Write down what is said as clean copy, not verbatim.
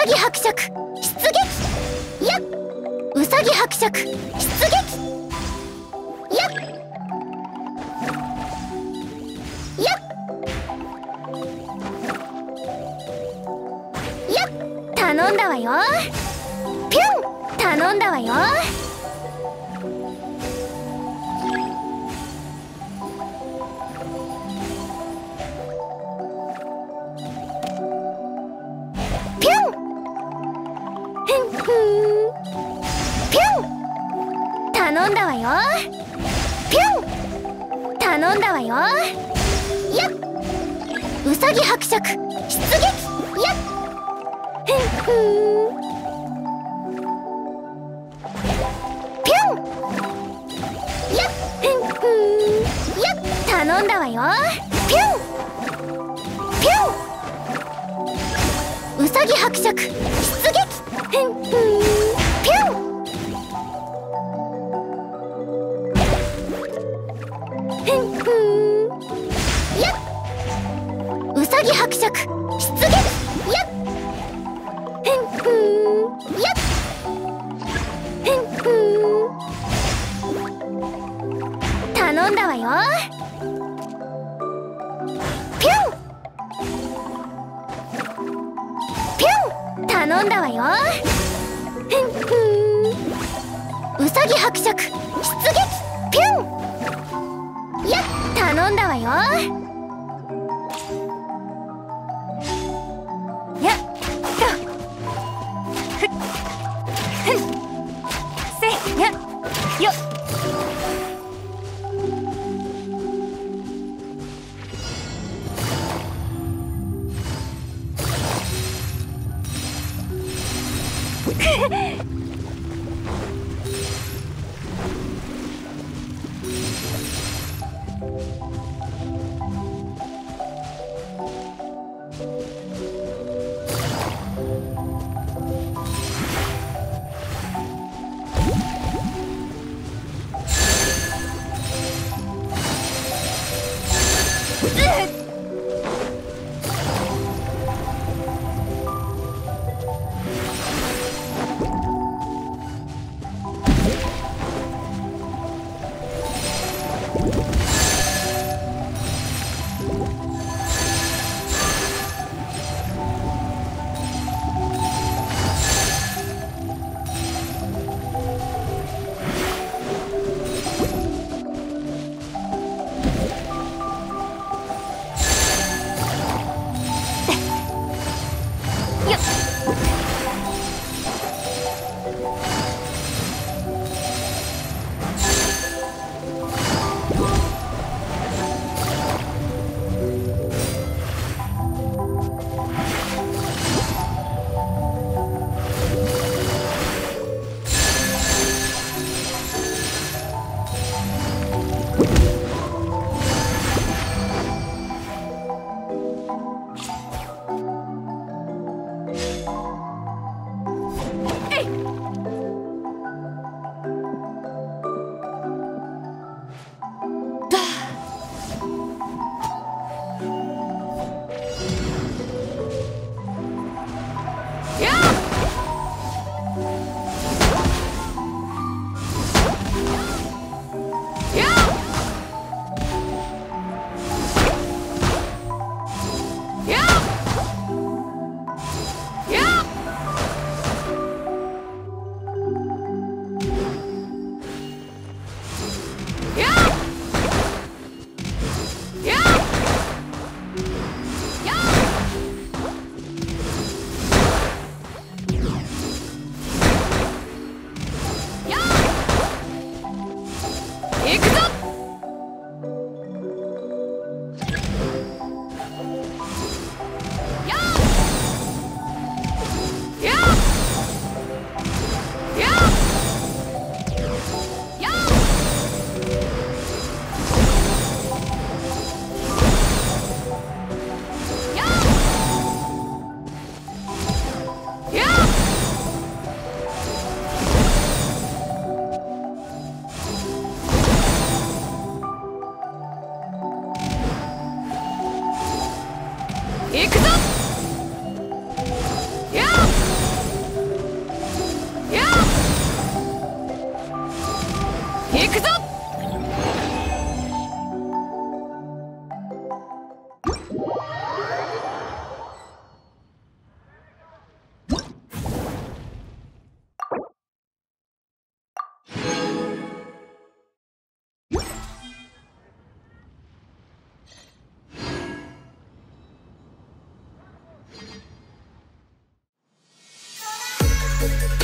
さぎ伯爵出撃。やっ、うさぎ伯爵出撃。やっやっやっ、頼んだわよ。ピュン、頼んだわよ。ピュン、ふんふん、ピュン、頼んだわよ。ピュン、頼んだわよ。やっ、うさぎ伯爵出撃。やっ、ふんふん、ピュン、やっ、ふんふん、やっ、頼んだわよ。ピュンピュン、うさぎ伯爵出撃。ふんふん、ピュンふんふん、やっ、うさぎ伯爵出撃。やっ、ふんふん、やっ、ふんふん、頼んだわよ。ピュンピュン、頼んだわよ。ふんふん、うさぎ伯爵出撃。ピュン、やっ、頼んだわよ。やっと、ふっふん、せやよっ。行くぞ。やっくぞ。 ピュン